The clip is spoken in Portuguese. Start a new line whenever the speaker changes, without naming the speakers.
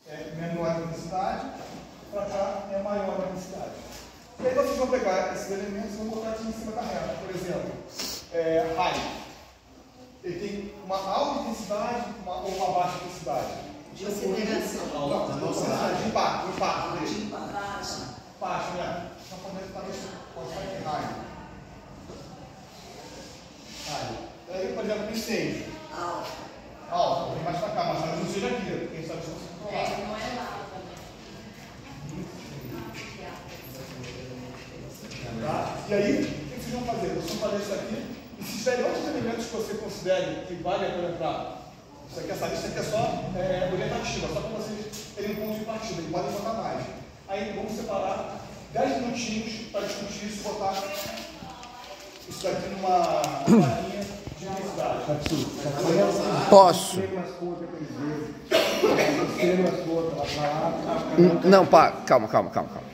é menor a intensidade, para cá é maior a intensidade. E aí vocês vão pegar esses elementos e vão botar aqui em cima da reta. Por exemplo, raio. Ele tem uma alta intensidade ou uma baixa intensidade.
De aceleração.
De impacto dele.
Baixa.
Baixa, né? Então pode estar aqui raio. Aí, por exemplo, incêndio. Alta, vem mais pra cá, mas não seja aqui, porque a gente sabe que você controlar.
Não é lá também.
Tá? E aí, o que vocês vão fazer? Vocês vão fazer isso aqui, e se tiverem outros elementos que você considere que vale a pena entrar, isso aqui, essa lista aqui é só orientativa, só para vocês terem um ponto de partida, e podem botar mais. Aí vamos separar 10 minutinhos para discutir isso, botar isso daqui numa linha de intensidade.
Posso? Não, pá, calma.